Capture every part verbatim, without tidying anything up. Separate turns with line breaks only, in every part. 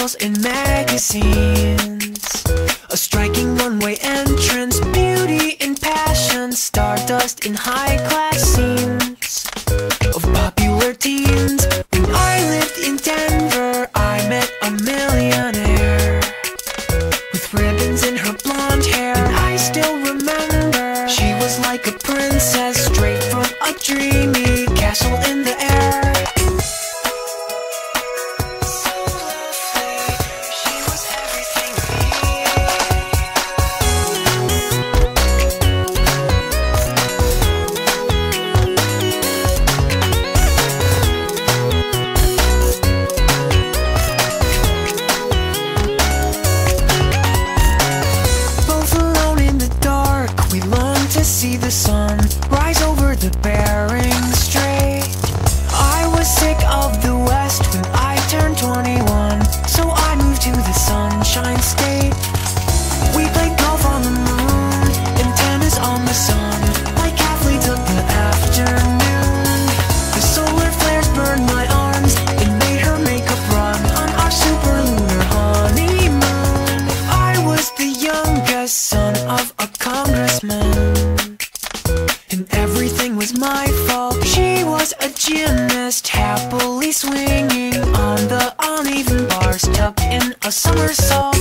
profiles in magazines, a striking one-way entrance, beauty and passion, stardust in high-class scenes of popular teens. When I lived in Denver, I met a millionaire with ribbons in her blonde hair, and I still remember she was like a princess straight from a dreamy castle in the air. See the sun rise over the Bering Strait. I was sick of the West when I turned twenty-one, so I moved to the Sunshine State. We played golf on the moon and tennis on the sun, like athletes of the afternoon. The solar flares burned my arms and made her makeup run on our super lunar honeymoon. I was the youngest son of a congressman, and everything was my fault. She was a gymnast, happily swinging on the uneven bars, tucked in a somersault.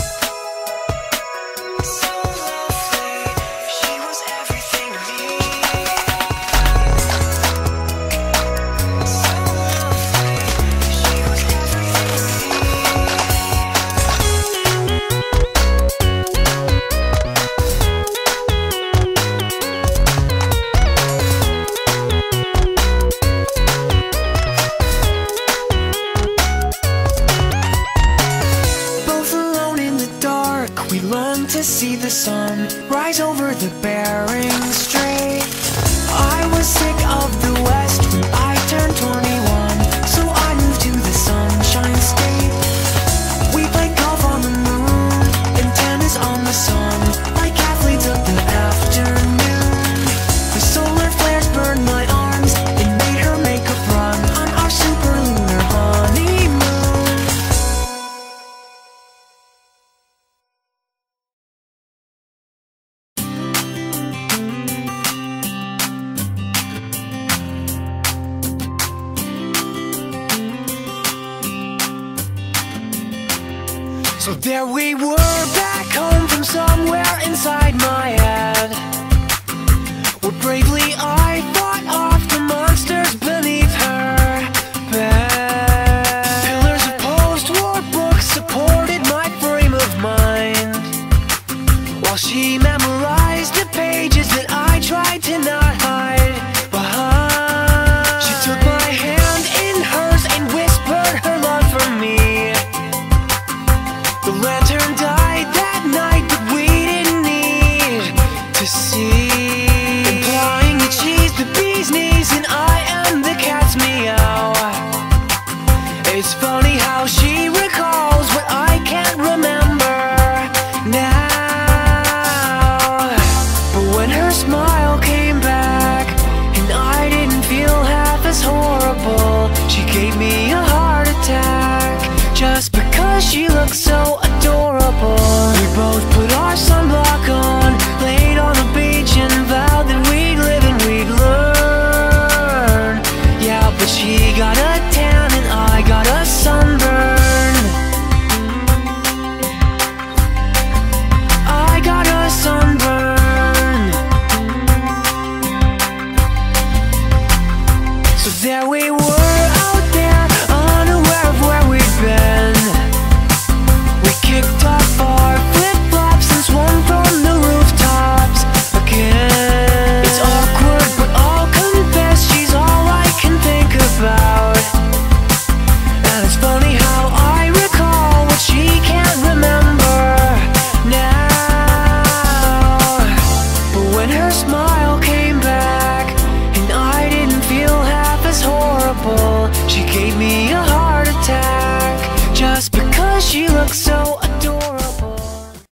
So lovely, she was everything to me. So lovely, she was everything to me. We longed to see the sun rise over the Bering Strait. I was sick of the West when I turned twenty-one, so I moved to the Sunshine State. We played golf on the moon and tennis on the sun, like athletes of the afternoon. The solar flares burned my arms and made her makeup run on our super lunar honeymoon. So there we were, back home from somewhere inside my head, where bravely I fought off the monsters beneath her bed. Pillars of post-war books supported my frame of mind, while she memorized the pages that I tried to not hide behind. She took my hand in hers and whispered her love for me. The lantern died that night, but we didn't need to see. Implying that she's the bee's knees and I am the cat's meow. It's funny how she recalls what I can't remember now. But when her smile came back and I didn't feel half as horrible, she gave me a heart attack just because she looked so adorable. We both put our sunblock on, laid on the beach and vowed that we'd live and we'd learn. Yeah, but she got a tan and I got a sunburn. I got a sunburn. So there we were out there, unaware of where we'd been. We kicked off our flip-flops and swung from the rooftops again. It's awkward, but I'll confess she's all I can think about. And it's funny how I recall what she can't remember now. But when her smile came back and I didn't feel half as horrible, she gave me a heart attack just because she looked so